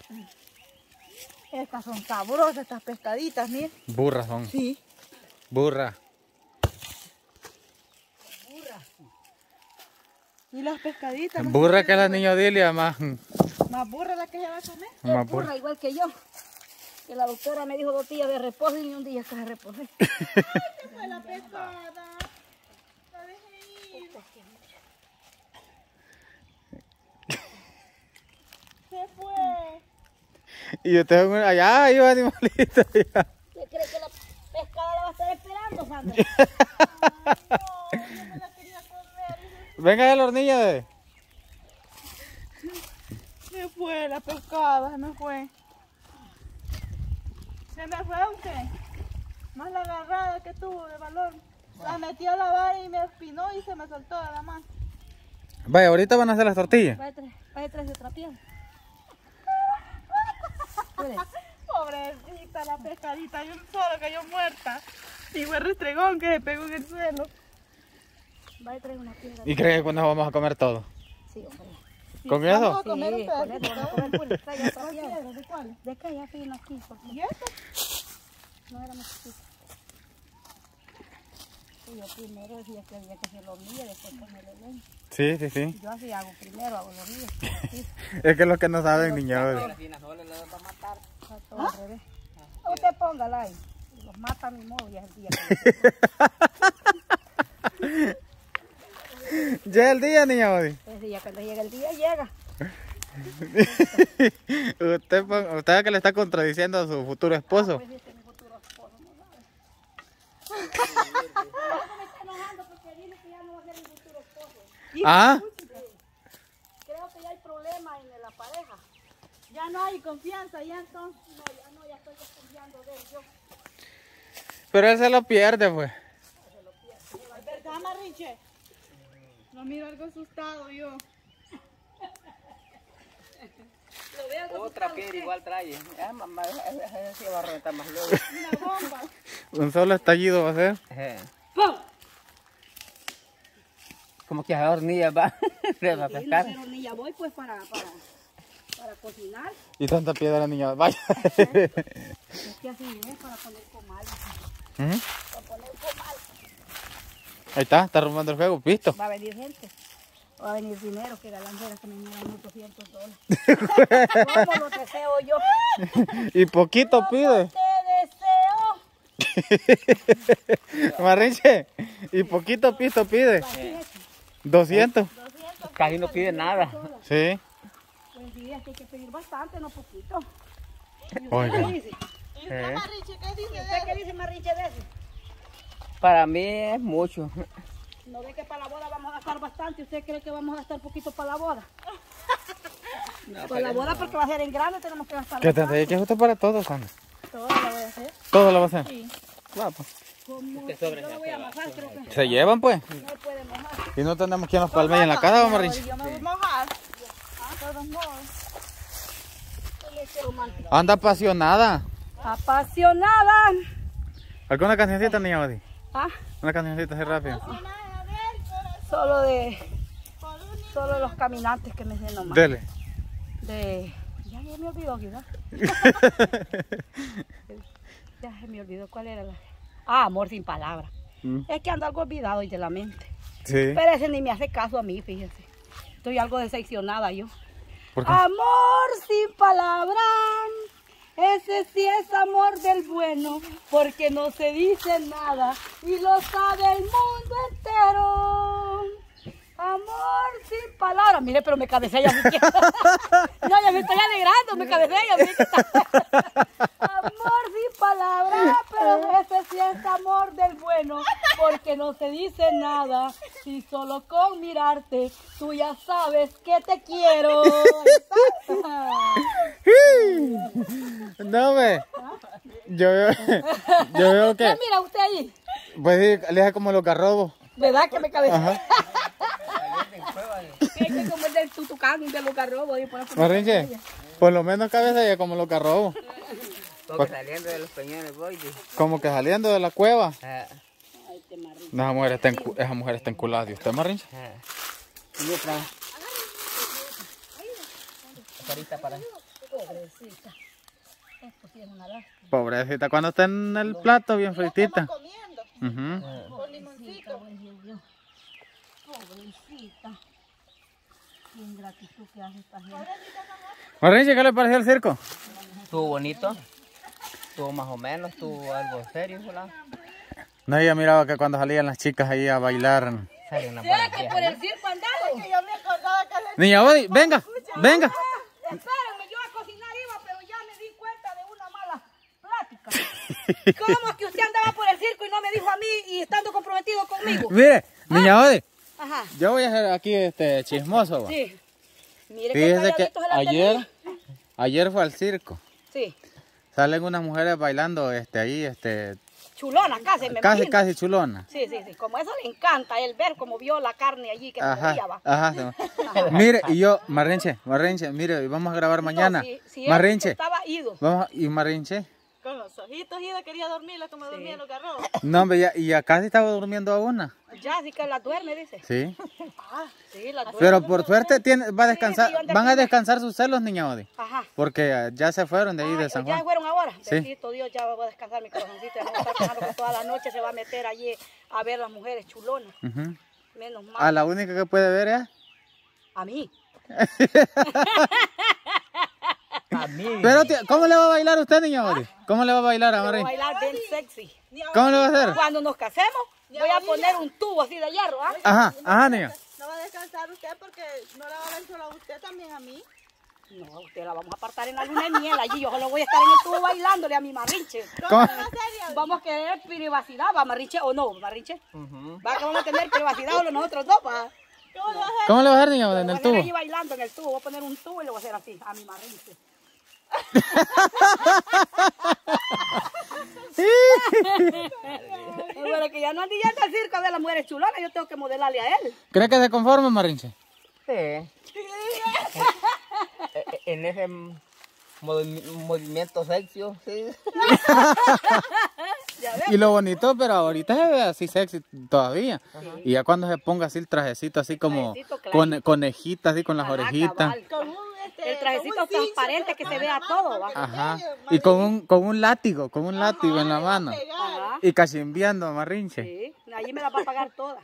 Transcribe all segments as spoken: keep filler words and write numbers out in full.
Estas son sabrosas, estas pescaditas, miren. Burras son. Sí. Burra. Burras. Y las pescaditas. Burra que la niña Dilia, más. Más burra la que ella va a comer. Más Es burra igual que yo. Que la doctora me dijo dos días de reposo y ni un día que se reposé. ¡Ay, qué fue la pescada! La dejé ir. Se fue. Y usted allá hay un animalito allá. ¿Qué cree que la pescada la va a estar esperando, Sandra? Ay, no, yo me la quería comer. Venga el hornillo de. Se fue la pescada, se me fue. Se me fue usted. Más la agarrada que tuvo de valor. La metió a la vara y me espinó y se me soltó de la mano. Vaya, ahorita van a hacer las tortillas. Vaya tres, vaya tres de otra piedra. Pobrecita la pescadita, yo solo cayó muerta. Y fue restregón que se pegó en el suelo. Vaya tres una piedra. ¿Y cree que cuando vamos a comer todo? Sí, hombre. ¿Con Vamos eso? a comer un Sí, con pedacito. eso vamos a comer pura. Traiga otra ¿Cuál piedra. piedra? ¿De cuál? De acá ya fino aquí, porque ¿Y esto? no era más chiquito. Sí, yo primero decía que había que hacer lo mío, después ponerle leña. Sí, sí, sí. Yo así hago primero, hago lo mío. Sí, Es que los que no saben, niños. está todo al revés. Usted póngala ahí. Los mata a mi modo y es el día que Ya el día, niña Odi. Ese día cuando llega el día, llega. usted, pon- usted que le está contradiciendo a su futuro esposo. Pues este es mi futuro esposo, no sabe. Me está enojando porque dice que ya no va a ser mi futuro esposo. Ah, Creo que ya hay problema en la pareja. Ya no hay confianza, ya entonces. No, ya no, ya estoy desconfiando de él. Yo, pero él se lo pierde, pues. ¿Es verdad, Marriche? No miro algo asustado yo. lo veo como Otra piedra igual trae. Ah, mamá, ese va a reventar más luego. Una bomba. Un solo estallido va a ser. Eh, ¡pum! Como que a hornilla va. Se va a Sí, pescar. pero ni ya voy pues para, para, para cocinar. Y tanta piedra, niña. Vaya. Es que así es para poner comal. Ujú. Para poner comal. Ahí está, está arrumando el juego, visto. Va a venir gente. Va a venir dinero, que galanceras que me dieran unos doscientos dólares. ¿Cómo lo deseo yo? Y poquito pide. Te deseo. Marriche, y poquito pito pide. doscientos. doscientos. Casi no pide nada. Sí. Pues sí, es que hay que pedir bastante, no poquito. Oiga. ¿Qué dice? ¿Y usted, Marriche, qué dice de ¿Usted eso? qué dice, Marriche, de eso? Para mí es mucho. No ve que para la boda vamos a gastar bastante. ¿Usted cree que vamos a gastar poquito para la boda? Para la boda porque va a ser en grande, tenemos que gastar Que bastante. tendría que justo para todos, Sandra. Todo lo voy a hacer. Todo lo va a hacer. Sí. Claro, pues. Como Este sobre yo lo se voy a va. mojar, creo que Se llevan, pues. no puede mojar. Y no tenemos quien nos palme en la casa, vamos, Marriche. Yo me voy a mojar. De todos modos. Anda apasionada. Apasionada. ¿Alguna cancioncita, niña Odi? Ah, Una cancioncita así rápido. solo de... Solo los caminantes que me sé nomás. Dele. De... Ya, ya me olvidó, ¿verdad? Ya se me olvidó cuál era la... Ah, amor sin palabras. Mm. Es que ando algo olvidado y de la mente. Sí. Pero ese ni me hace caso a mí, fíjese. Estoy algo decepcionada yo. ¿Por qué? Amor sin palabras, ese sí es amor del bueno, porque no se dice nada y lo sabe el mundo entero. Amor sin palabras. Mire, pero me cabecé ya. No, ya me estoy alegrando, me cabecé ya. Amor sin palabras, pero ese sí es amor del bueno, porque no se dice nada y solo con mirarte tú ya sabes que te quiero. No, ve. Yo veo, yo veo ¿Qué que, mira usted ahí? pues sí, aleja como los garrobos. ¿Verdad que me cabecé? Ajá. Es que como el del tutucán, de los garrobos. y por eso me Marrinche, cabecé. por lo menos cabeza ya como los garrobos. Porque saliendo de los peñones voy. dice. Como que saliendo de la cueva. Ah, Ay, te marrillo. Esa mujer está, encu- esa mujer está enculada. ¿Y usted, Marrinche? ah. Y otra. Carita para. Pobrecita. Esto sí es una lástima. Pobrecita, cuando está en el plato bien fritita. Estamos comiendo Ujú. con limoncito. Pobrecita. Pobrecita. Qué ingratitud que hace esta gente. Marinche, ¿qué le pareció el circo? Estuvo bonito. Estuvo más o menos, estuvo algo serio, ¿verdad? No, yo miraba que cuando salían las chicas ahí a bailar. Sale una ¿Será buena que vieja, por ¿no? el circo andado? Que yo me acordaba que hace Niña Odi, venga, venga. Espérenme, yo a cocinar iba, pero ya me di cuenta de una mala plática. ¿Cómo es que usted andaba por el circo y no me dijo a mí y estando comprometido conmigo? Mire, niña Odi, Ajá. yo voy a ser aquí este chismoso. Va. Sí. Mire Fíjese que calladito se la ayer, tenía. ayer fue al circo. Sí. Salen unas mujeres bailando este ahí, este, Chulona, casi me casi, imagino. casi chulona. Sí, sí, sí. Como eso le encanta, él ver cómo vio la carne allí que se Ajá, movía, va. ajá. Mire, y yo, Marrinche, Marrinche, mire, vamos a grabar mañana. No, si, si él Marrinche, estaba ido. vamos, a- y Marrinche. con los ojitos y quería dormirla como dormía los garros. No, hombre, ya, y acá sí estaba durmiendo a una. Ya, sí que la duerme, dice. Sí. Ah, sí, la duerme. Pero por suerte tiene, va a descansar, Sí, sí, yo van a ando- descansar sus celos, niña Odi. Ajá. Porque eh, ya se fueron de ahí de Ay, San ya Juan. fueron ahora. Sí. Bendito Dios, ya voy a descansar mi corazoncito. Ya no voy a estar pensando que toda la noche se va a meter allí a ver las mujeres chulonas. Ujú. Menos mal. A la única que puede ver es. A mí. A mí. Pero, tía, ¿cómo le va a bailar usted, niña Odi? ¿Cómo le va a bailar a Voy a Marín? bailar bien sexy. ¿Cómo le va a hacer? Cuando nos casemos, voy a poner un tubo así de hierro, ¿ah? Ajá, ajá, niña. No va a descansar usted porque no la va a ver solo a usted, también a mí. No, usted la vamos a apartar en la luna de miel allí. Yo solo voy a estar en el tubo bailándole a mi marrinche. ¿Cómo? Vamos a querer privacidad, va, marrinche, o no, marrinche. Ujú. Va que vamos a tener privacidad solo nosotros dos, va. ¿Cómo le va a hacer? ¿Cómo le va a hacer, niña Odi, en Voy a el estar tubo? allí bailando en el tubo. Voy a poner un tubo y le voy a hacer así a mi marrinche. Pero que ya no ande yendo al circo a ver a las mujeres chulonas, yo tengo que modelarle a él. ¿Cree que se conforma, Marinche? Sí. E- e- En ese movi- movimiento sexy, sí. Ya ves. Y lo bonito, pero ahorita se ve así sexy todavía. Y ya cuando se ponga así el trajecito, así como trajecito clarito. con conejita, así con las Ajá, orejitas. cabal. Con un, este, El trajecito con un cincho, transparente que se vea todo, va. Ajá. Y con un, con un látigo, con un látigo en la mano. Ajá. Y cachimbiando, Marrinche. Sí, allí me las va a pagar todas.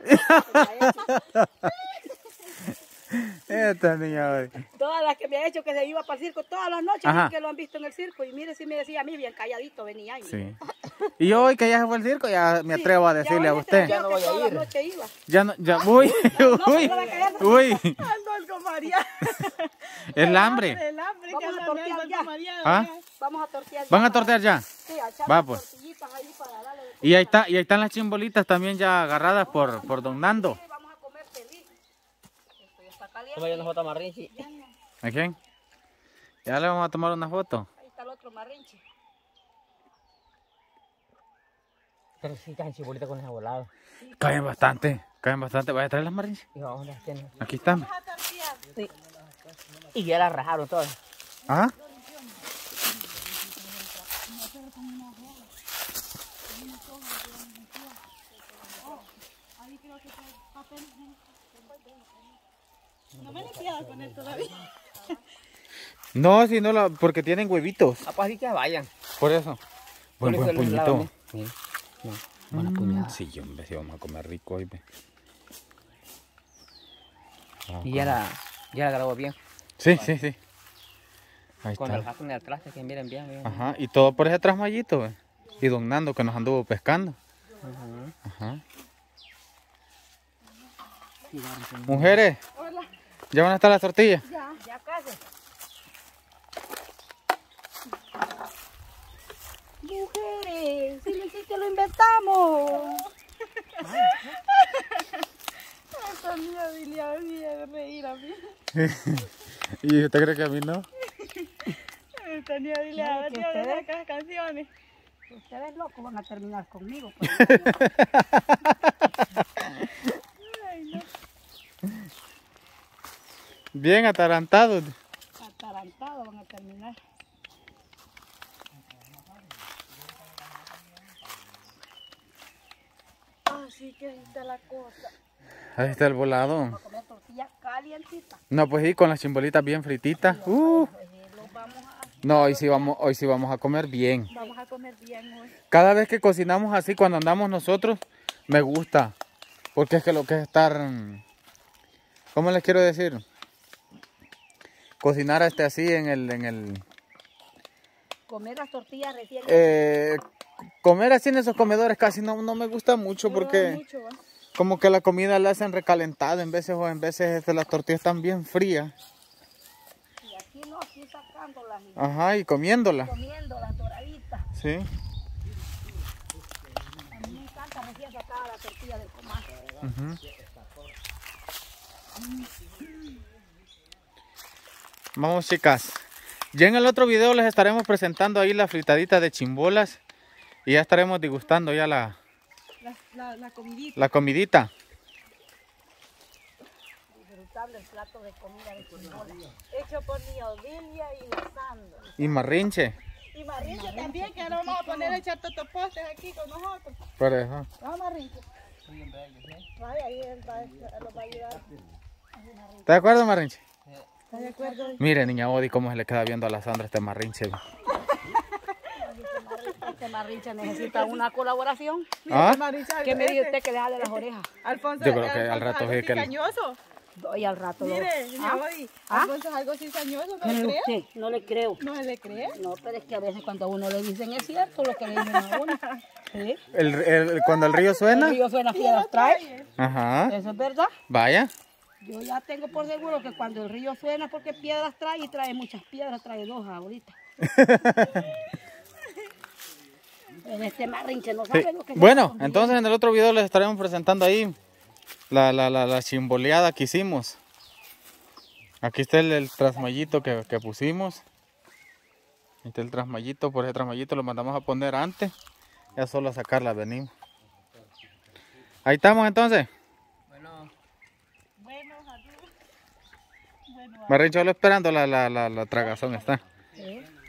Esta niña hoy. Todas las que me ha hecho que se iba para el circo todas las noches, Ajá. que lo han visto en el circo. Y mire si me decía a mí, bien calladito venía. Y Sí. Y yo hoy que ya se fue al circo, ya me atrevo a decirle a usted. Ya no voy a todas las ir. noches iba. Ya no, ya, uy, uy, uy. Ando con María. El hambre. El hambre que Vamos a anda tortear viendo ya. con María. ¿Ah? Vamos a tortear. ¿Van ya a tortear ya? para- Sí, a echar Va, las pues. tortillitas ahí para darle de Y ahí está, y ahí están las chimbolitas también ya agarradas por, por Don Nando. comer. Vamos a comer feliz. Esto ya está Toma caliente. yo una foto marrinchi. ¿A quién? Ya le vamos a tomar una foto. Ahí está el otro marrinche. Pero sí, caen chibolita con ese volado. Caen bastante, caen bastante. ¿Vas a traer las marinches? Y vamos a tener. Aquí están. Sí. Y ya la rajaron todas. Ajá. No me he limpiado con él todavía. No, si no, la, porque tienen huevitos. Ah, pues así que vayan. Por eso. Buen, Por buen eso les puñito. lavan, ¿eh? Sí. No, buena Mm, puñada. sí, hombre, sí vamos a comer rico hoy. ve. Vamos Y a ya comer. la, ya la grabó bien. Sí, sí, sí. Ahí Con el está. jato de atrás, que miren bien. bien. Ajá, y todo por ese trasmayito, ve. Y Don Nando que nos anduvo pescando. Ujú. Ajá. Sí, vamos a- Mujeres, ¿ya van a estar las tortillas? Ya, ya casi. Mujeres, si sí que lo inventamos. Esta mía dile a mí de reír a mí. ¿Y usted cree que a mí no? Esta niña dile a No, ver que de ustedes- las canciones. Ustedes locos van a terminar conmigo. Pues. Bien atarantados. Atarantados van a terminar. Así que está la cosa. Ahí está el volado. Vamos a comer tortillas calientitas. No, pues sí, con las chimbolitas bien frititas. Uh, Pues, eh, los vamos a, No, hoy sí vamos, hoy sí vamos a comer bien. vamos a comer bien hoy. Cada vez que cocinamos así, cuando andamos nosotros, me gusta. Porque es que lo que es estar... ¿Cómo les quiero decir? Cocinar este así en el... En el Comer las tortillas recién. eh, comer así en esos comedores casi no, no me gusta mucho No, porque... mucho, ¿va? Como que la comida la hacen recalentada en veces o en veces este, las tortillas están bien frías. Y aquí no, aquí sacándolas y Ajá, y comiéndolas. comiéndolas doraditas. Sí. A mí me encanta recién sacada la tortilla del comal. Ujú. Vamos, chicas. Ya en el otro video les estaremos presentando ahí la fritadita de chimbolas. Y ya estaremos degustando ya la, La, la, la comidita. la comidita. Disfrutable el plato de comida de chimola. Hecho por mi Odilia y Lisandro. Y marrinche. Y Marrinche también, que ahora vamos a poner a echar totopostes aquí con nosotros. Por eso. Vamos, Marrinche. Vaya, ahí él va, él los va a ayudar. ¿Estás de acuerdo, marrinche? ¿Estás de acuerdo? Mire, niña Odi, cómo se le queda viendo a la Sandra este marrinche. Este marrinche necesita una colaboración. ¿Ah? Marrinche, ¿Qué me dice este, usted que le jale las orejas? Alfonso, Yo creo que Alfonso al rato es algo sí que le- cizañoso. Doy al rato. lo- Mire, ¿Ah? niña Odi, ¿Ah? Alfonso es algo cizañoso, ¿no le Pero cree? usted, no le creo. ¿No le cree? No, pero es que a veces cuando a uno le dicen es cierto lo que le dicen a uno. ¿Sí? El, el- cuando el río El suena. río suena piedras trae. Ajá. Eso es verdad. Vaya. Yo ya tengo por seguro que cuando el río suena porque piedras trae y trae muchas piedras, trae dos ahorita. En este marrinche no sabe Sí. lo que se Bueno, está entonces en el otro video les estaremos presentando ahí la, la, la, la chimboleada que hicimos. Aquí está el, el trasmayito que, que pusimos. Aquí está el trasmayito, por ese trasmayito lo mandamos a poner antes. Ya solo a sacarla venimos. Ahí estamos entonces. Bueno, Bueno, salud. Bueno, Marrincho, solo esperando la, la, la, la tragazón está. ¿Sí?